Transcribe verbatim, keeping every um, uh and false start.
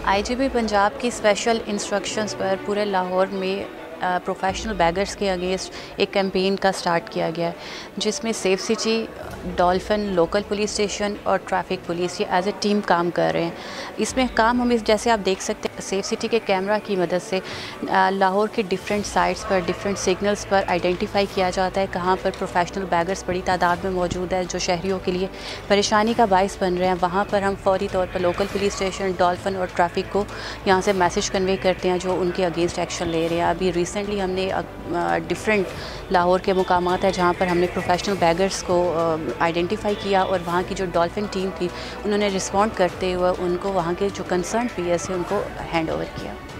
IGP Punjab की special instructions पर पूरे लाहौर में प्रोफेशनल बैगर्स के अगेंस्ट एक कैंपेन का स्टार्ट किया गया है, जिसमें safe city, dolphin, local police station और ट्रैफिक पुलिस ये एज ए टीम काम कर रहे हैं। इसमें काम हम इस जैसे आप देख सकते हैं सेफ सिटी के कैमरा की मदद से लाहौर के डिफरेंट साइट्स पर, डिफरेंट सिग्नल्स पर आइडेंटिफाई किया जाता है कहाँ पर प्रोफेशनल बैगर्स बड़ी तादाद में मौजूद है जो शहरियों के लिए परेशानी का बायस बन रहे हैं। वहाँ पर हम फौरी तौर पर लोकल पुलिस स्टेशन, डॉल्फिन और ट्रैफिक को यहाँ से मैसेज कन्वे करते हैं जो उनके अगेंस्ट एक्शन ले रहे हैं। अभी रिसेंटली हमने डिफरेंट लाहौर के मुकामात है जहाँ पर हमने प्रोफेशनल बैगर्स को आइडेंटिफाई किया और वहाँ की जो डॉल्फिन टीम थी उन्होंने रिस्पॉन्ड करते हुए उनको वहाँ के जो कंसर्न पी एस है उनको हैंड ओवर किया।